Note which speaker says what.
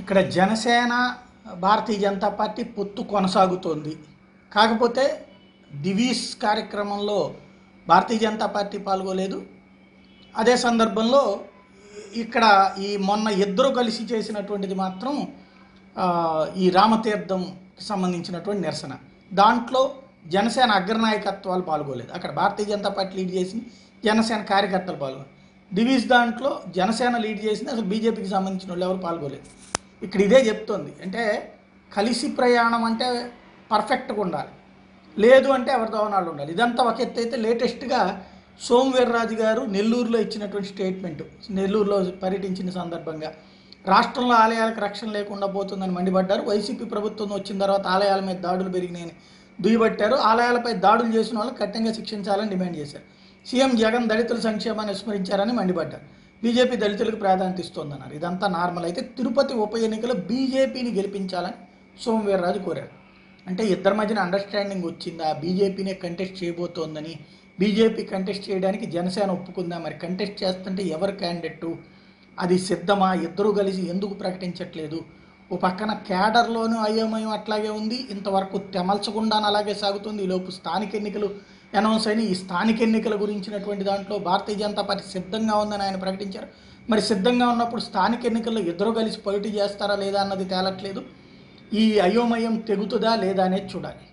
Speaker 1: ఇక్కడ జనసేన భారతీయ జనతా పార్టీ పొత్తు కొనసాగుతోంది. కాకపోతే దివీస్ కార్యక్రమంలో భారతీయ జనతా పార్టీ పాల్గొలేదు. అదే సందర్భంలో ఇక్కడ ఈ మొన్న ఇద్దరు కలిసి చేసినటువంటిది మాత్రం ఈ రామతీర్థంకి సంబంధించినటువంటి నిరసన. దాంట్లో జనసేన అగ్రనాయకత్వాలు పాల్గొలేదు. అక్కడ భారతీయ జనతా పార్టీ లీడ్ చేసింది, జనసేన కార్యకర్తలు పాల్గొన్నారు. దివీస్ దాంట్లో జనసేన లీడ్ చేసింది, అసలు బీజేపీకి సంబంధించిన వాళ్ళు ఎవరు పాల్గొలేదు. ఇక్కడ ఇదే చెప్తోంది, అంటే కలిసి ప్రయాణం అంటే పర్ఫెక్ట్గా ఉండాలి, లేదు అంటే ఎవరితో వాళ్ళు ఉండాలి. ఇదంతా ఒక ఎత్తు అయితే లేటెస్ట్గా సోమవీర్రాజు గారు నెల్లూరులో ఇచ్చినటువంటి స్టేట్మెంటు, నెల్లూరులో పర్యటించిన సందర్భంగా రాష్ట్రంలో ఆలయాలకు రక్షణ లేకుండా పోతుందని మండిపడ్డారు. వైసీపీ ప్రభుత్వం వచ్చిన తర్వాత ఆలయాల మీద దాడులు పెరిగినాయని దుయ్యబట్టారు. ఆలయాలపై దాడులు చేసిన వాళ్ళని కఠినంగా శిక్షించాలని డిమాండ్ చేశారు. సీఎం జగన్ దళితుల సంక్షేమాన్ని విస్మరించారని మండిపడ్డారు. బీజేపీ దళితులకు ప్రాధాన్యత ఇస్తోందన్నారు. ఇదంతా నార్మల్ అయితే తిరుపతి ఉప ఎన్నికలో బీజేపీని గెలిపించాలని సోమవీర్రాజు కోరారు. అంటే ఇద్దరి మధ్యన అండర్స్టాండింగ్ వచ్చిందా, బీజేపీనే కంటెస్ట్ చేయబోతోందని, బీజేపీ కంటెస్ట్ చేయడానికి జనసేన ఒప్పుకుందా, మరి కంటెస్ట్ చేస్తుంటే ఎవరు క్యాండిడేటు, అది సిద్ధమా, ఇద్దరూ కలిసి ఎందుకు ప్రకటించట్లేదు, ఓ పక్కన క్యాడర్లోనూ అయోమయం అట్లాగే ఉంది, ఇంతవరకు తెమల్చకుండా అలాగే సాగుతుంది. ఈలోపు స్థానిక ఎన్నికలు అనౌన్స్ అయిన ఈ స్థానిక ఎన్నికల గురించినటువంటి దాంట్లో భారతీయ జనతా పార్టీ సిద్ధంగా ఉందని ఆయన ప్రకటించారు. మరి సిద్ధంగా ఉన్నప్పుడు స్థానిక ఎన్నికల్లో ఇద్దరు కలిసి పోటీ చేస్తారా లేదా అన్నది తేలట్లేదు. ఈ అయోమయం తెగుతుందా లేదా అనేది చూడాలి.